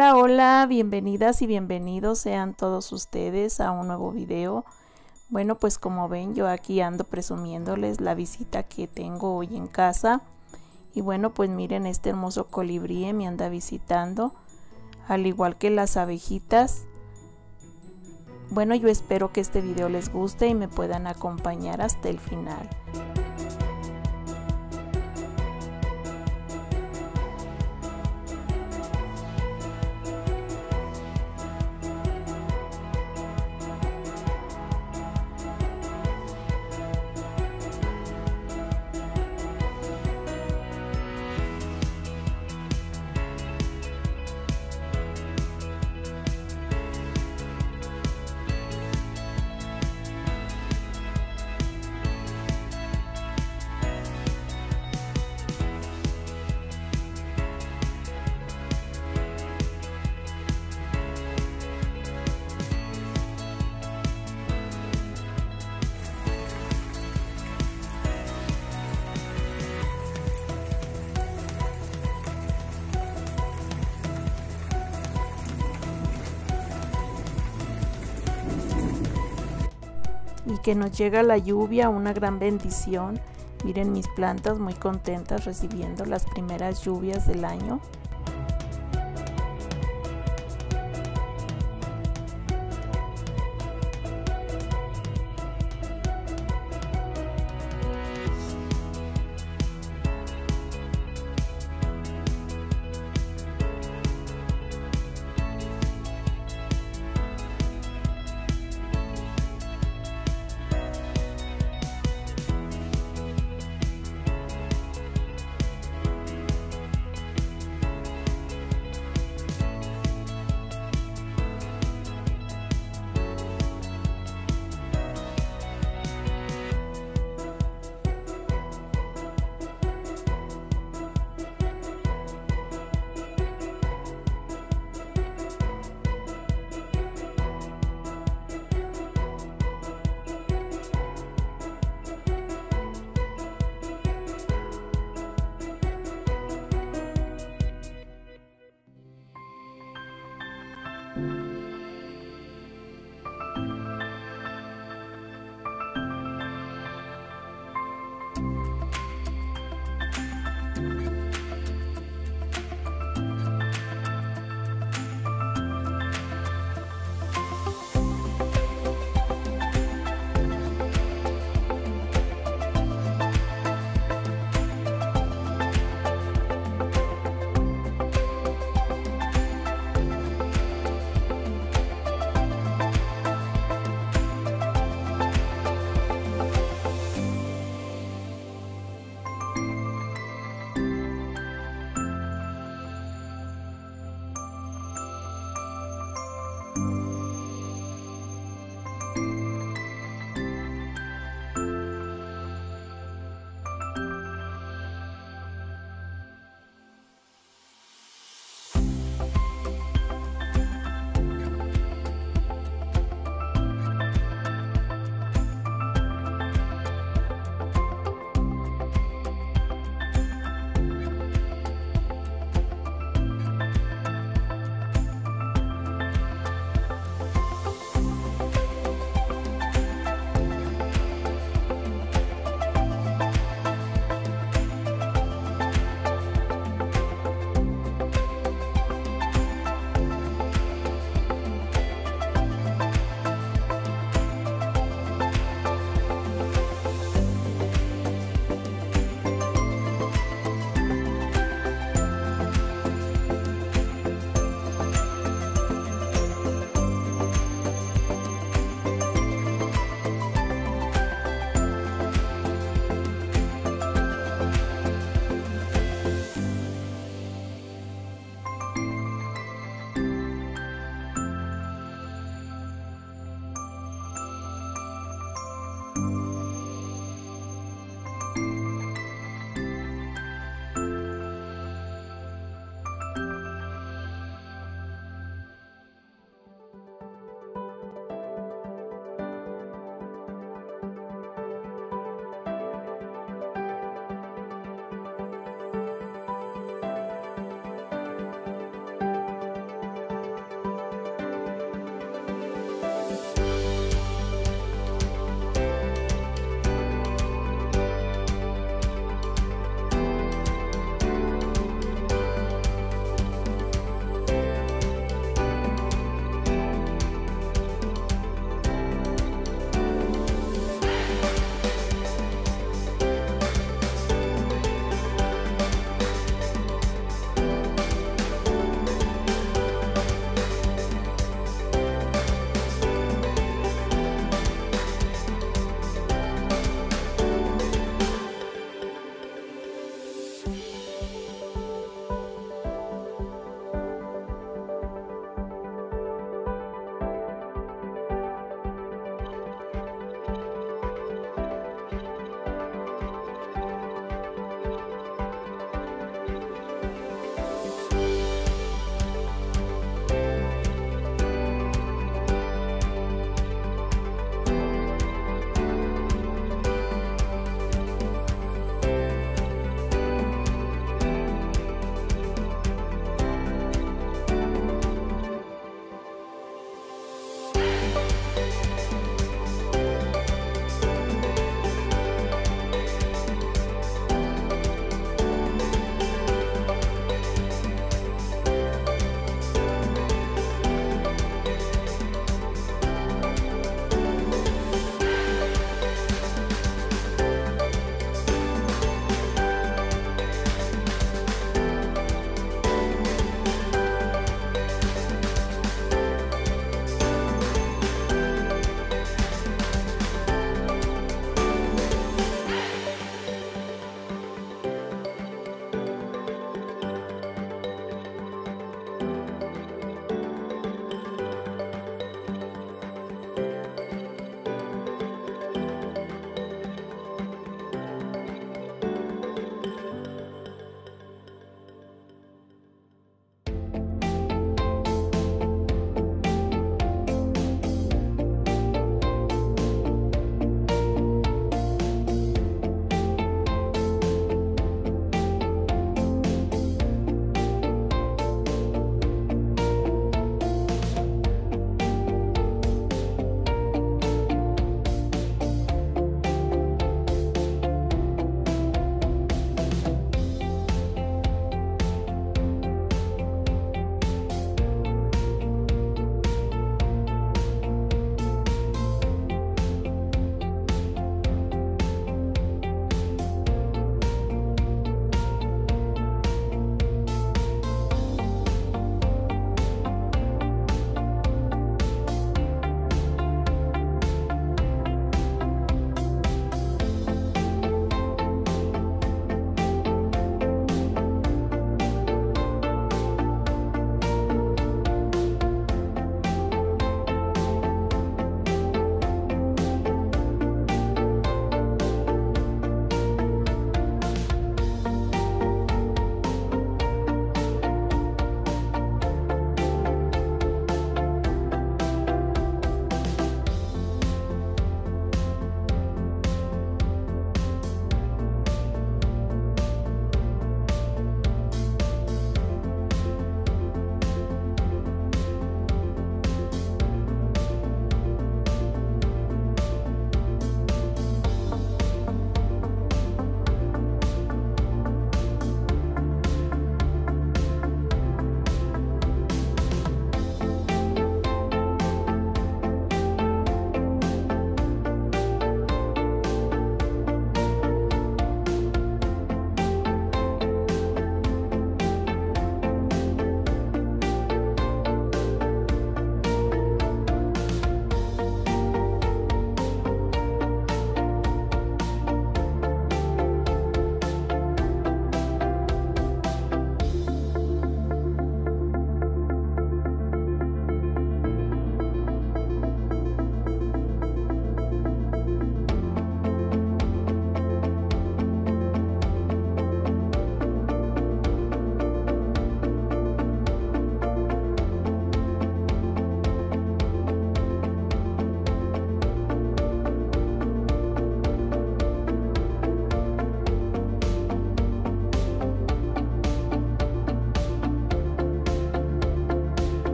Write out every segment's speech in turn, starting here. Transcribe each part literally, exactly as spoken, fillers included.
Hola, hola, bienvenidas y bienvenidos sean todos ustedes a un nuevo video. Bueno, pues como ven, yo aquí ando presumiéndoles la visita que tengo hoy en casa. Y bueno, pues miren, este hermoso colibrí me anda visitando, al igual que las abejitas. Bueno, yo espero que este video les guste y me puedan acompañar hasta el final. Y que nos llega la lluvia, una gran bendición. Miren mis plantas muy contentas recibiendo las primeras lluvias del año.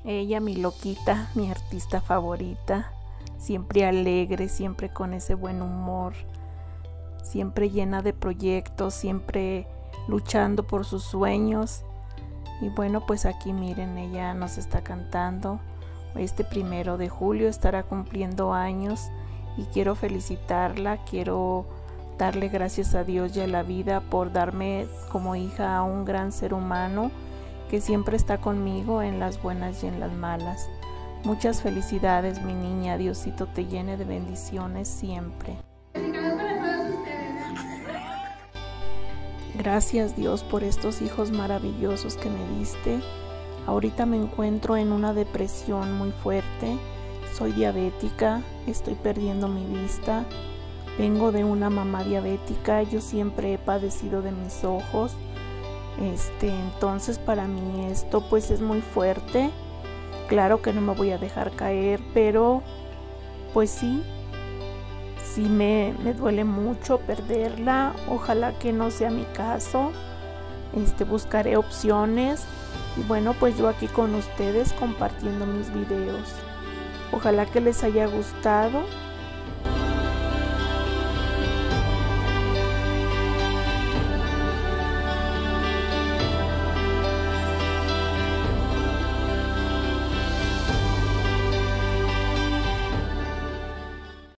Ella, mi loquita, mi artista favorita, siempre alegre, siempre con ese buen humor, siempre llena de proyectos, siempre luchando por sus sueños. Y bueno, pues aquí miren, ella nos está cantando. Este primero de julio estará cumpliendo años y quiero felicitarla, quiero darle gracias a Dios y a la vida por darme como hija a un gran ser humano que siempre está conmigo en las buenas y en las malas. Muchas felicidades, mi niña. Diosito te llene de bendiciones siempre. Gracias, Dios, por estos hijos maravillosos que me diste. Ahorita me encuentro en una depresión muy fuerte. Soy diabética, estoy perdiendo mi vista. Vengo de una mamá diabética, yo siempre he padecido de mis ojos. Este, entonces para mí esto pues es muy fuerte. Claro que no me voy a dejar caer, pero pues sí, sí me, me duele mucho perderla. Ojalá que no sea mi caso. Este, buscaré opciones. Y bueno, pues yo aquí con ustedes compartiendo mis videos. Ojalá que les haya gustado.